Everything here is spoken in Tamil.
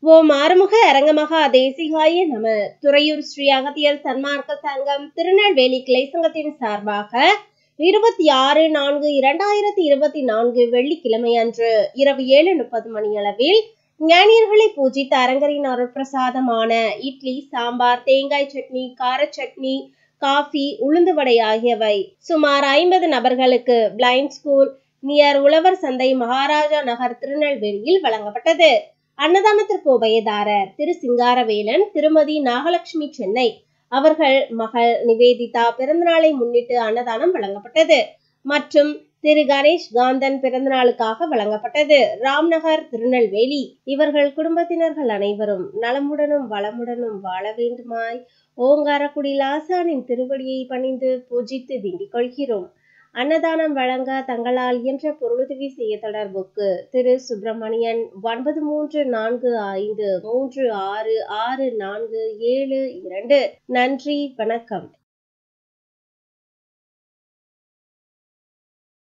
ஓம் ஆறுமுக அரங்கமகா தேசிகாய நம. துறையூர் ஸ்ரீ அகத்தியர் சன்மார்க்க சங்கம் திருநெல்வேலி கிளை சங்கத்தின் சார்பாக 26/4/2024 வெள்ளிக்கிழமை அன்று இரவு 7:30 மணியளவில் ஞானியர்களை பூஜித்த அரங்கரின் அருட்பிரசாதமான இட்லி, சாம்பார், தேங்காய் சட்னி, கார சட்னி, காஃபி, உளுந்து வடை ஆகியவை சுமார் 50 நபர்களுக்கு பிளைண்ட் ஸ்கூல் நியர் உழவர் சந்தை, மகாராஜா நகர், திருநெல்வேலியில் வழங்கப்பட்டது. அன்னதானத்திற்கு உபயதாரர் திரு சிங்காரவேலன், திருமதி நாகலட்சுமி, சென்னை. அவர்கள் மகள் நிவேதிதா பிறந்தநாளை முன்னிட்டு அன்னதானம் வழங்கப்பட்டது. மற்றும் திரு கணேஷ் காந்தன் பிறந்தநாளுக்காக வழங்கப்பட்டது. ராம்நகர், திருநெல்வேலி. இவர்கள் குடும்பத்தினர்கள் அனைவரும் நலமுடனும் வளமுடனும் வாழ வேண்டுமாய் ஓங்காரக்குடி லாசானின் திருவடியை பணிந்து பூஜித்து வேண்டிக் கொள்கிறோம். அன்னதானம் வழங்க தங்களால் என்ற பொருளுதவி செய்ய தொடர்புக்கு திரு சுப்பிரமணியன் 9345366642. நன்றி, வணக்கம்.